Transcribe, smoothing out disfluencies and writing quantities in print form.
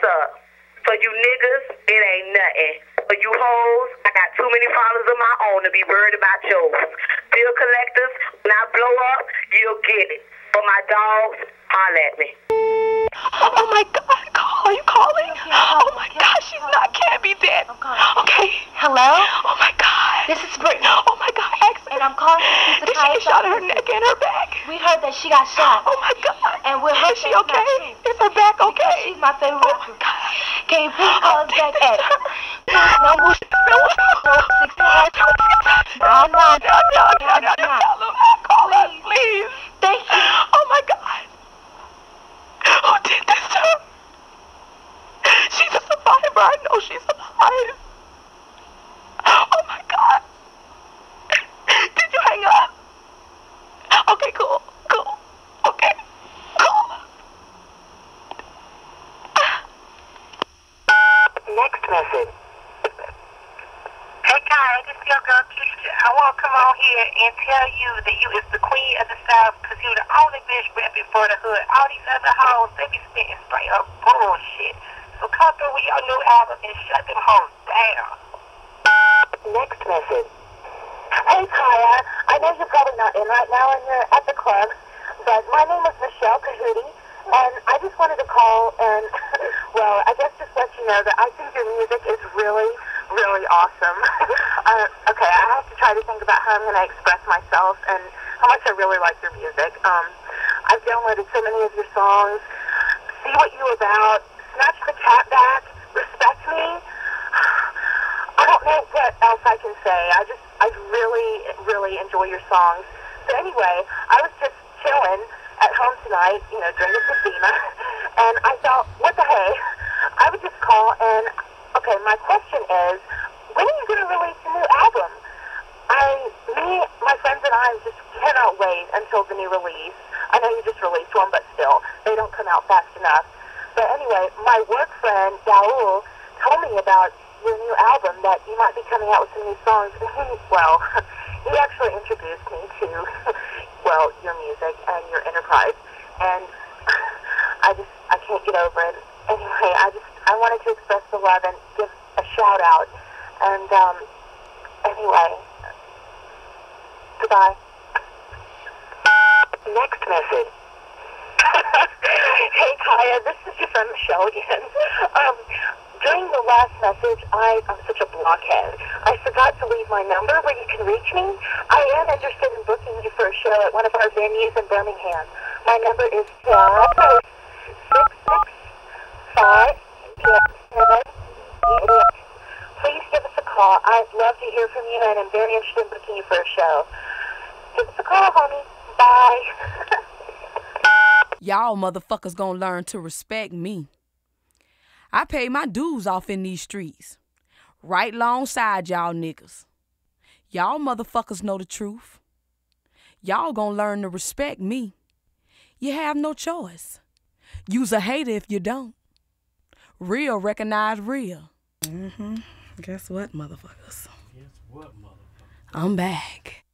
up? For you niggas, it ain't nothing. For you hoes, I got too many followers of my own to be worried about yours. Bill collectors, when I blow up, you'll get it. For my dogs, holler at me. Oh my God, are you calling? Oh my God, she's not, can't be dead. Okay. Hello? Oh my God. This is Brittany. Oh my God, And I'm calling to see the did she get shot in her neck and her back? We heard that she got shot. Oh my God. And we're Is she okay? Is her back okay? She's my favorite Oh rapper. my God. Can you please call us back at No. Call us, please. Thank you. Oh my God. Who did this to her? She's a survivor. I know she's alive. Oh my God. Did you hang up? Okay, cool. Okay, cool. Next message. Hey, Kai, this is your girl, Keisha. I want to come on here and tell you that you is the queen of the South because you the only bitch repping for the hood. All these other hoes, they be spitting straight up bullshit. So come through with your new album and shut them hoes down. Next message. Hey, Kaya, I know you're probably not in right now and you're at the club, but my name is Michelle Cahuti, and I just wanted to call and, well, I guess just let you know that I think your music is really, really awesome. Okay, I have to try to think about how I'm going to express myself and how much I really like your music. I've downloaded so many of your songs. See What You About, Snatch the Cat Back, Respect Me. I don't know what else I can say. I really, really enjoy your songs. So anyway, I was just chilling at home tonight, drinking Christina, and I thought, what the hey? I would just call and, okay, my question is, when are you going to release a new album? My friends and I just cannot wait until the new release. I know you just released one, but still, they don't come out fast enough. But anyway, my work friend, Daul, told me about your new album, that you might be coming out with some new songs. And he actually introduced me to, your music and your enterprise. And I can't get over it. Anyway, I wanted to express the love and give a shout out. And, anyway, goodbye. Next message. Hey, Kaya, this is your friend Michelle again. During the last message, I'm such a blockhead. I forgot to leave my number where you can reach me. I am interested in booking you for a show at one of our venues in Birmingham. My number is 665-788. Please give us a call. I'd love to hear from you, and I'm very interested in booking you for a show. Give us a call, homie. Bye. Y'all motherfuckers gonna learn to respect me. I pay my dues off in these streets, right alongside y'all niggas. Y'all motherfuckers know the truth. Y'all gonna learn to respect me. You have no choice. You's a hater if you don't. Real recognize real. Guess what, motherfuckers? I'm back.